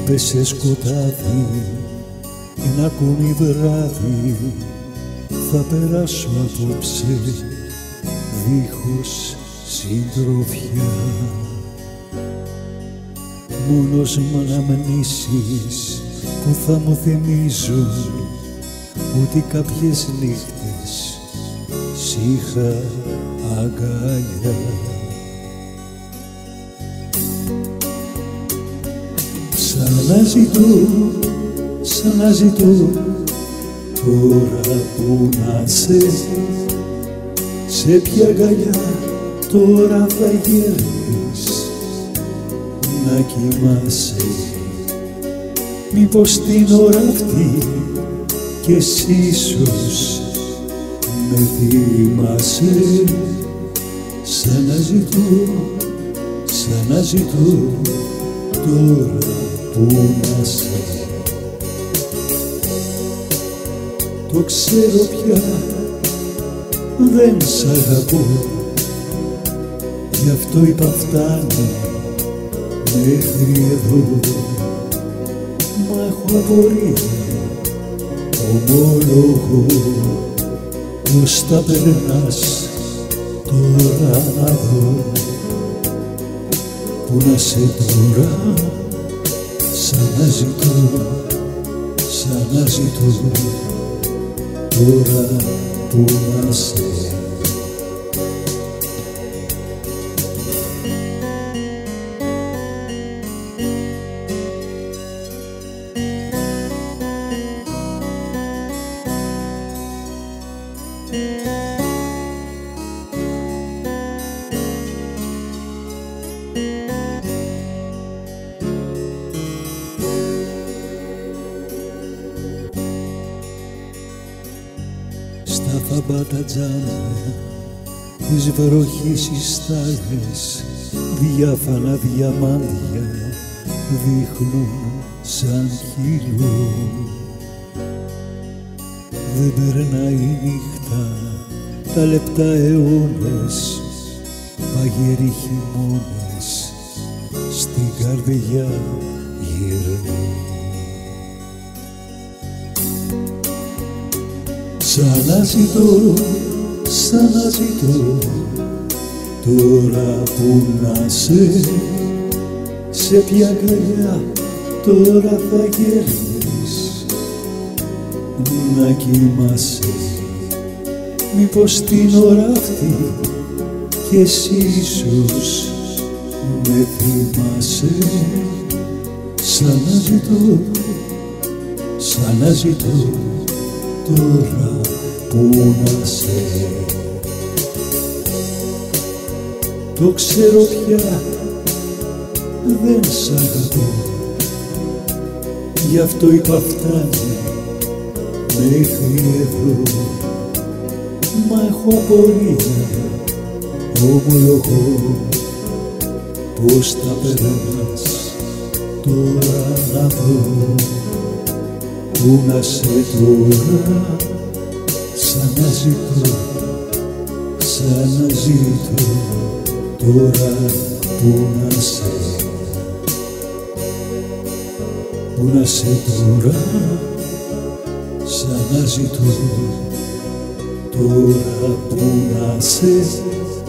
Έπεσε σκοτάδι, ένα ακόμη βράδυ θα περάσω απόψε δίχως συντροφιά. Μόνος μ' αναμνήσεις που θα μου θυμίζουν ότι κάποιες νύχτες σ' είχα αγκαλιά. Σαν να ζητώ τώρα που να σε ποια αγκαλιά τώρα θα γέρνεις να κοιμάσαι. Μήπως την ώρα αυτή κι εσύ ίσως με θυμάσαι. Σαν να ζητώ τώρα που να σε. Το ξέρω πια δεν σ' αγαπώ, γι' αυτό είπα φτάνει μέχρι εδώ. Μα έχω απορία, ομόλογο, πως τα περνάς τώρα να δω. Πού να σε τώρα, σαν να ζητώ τώρα που να σε. Στα φαμπάτα τζάμια της βροχής οι στάγες διάφανα διαμάντια δείχνουν σαν χείλο. Δεν περνάει η νύχτα, τα λεπτά αιώνες, παγεροί χειμώνες στην καρδιά γυρνούν. Σαν να ζητώ τώρα που να σε ποια αγκαλιά τώρα θα γέρνεις να κοιμάσαι. Μήπως την ώρα αυτή κι εσύ ίσως με θυμάσαι. Σαν να ζητώ τώρα που να σε. Το ξέρω πια δεν σ' αγαπώ, γι' αυτό είπα φτάνει μέχρι εδώ. Μα έχω απορία, ομολογώ, πως τα περνάς τώρα να δω. Πού να σε τώρα, σαν να ζητώ τώρα που να σε. Πού να σε τώρα, σαν να ζητώ τώρα που να σε.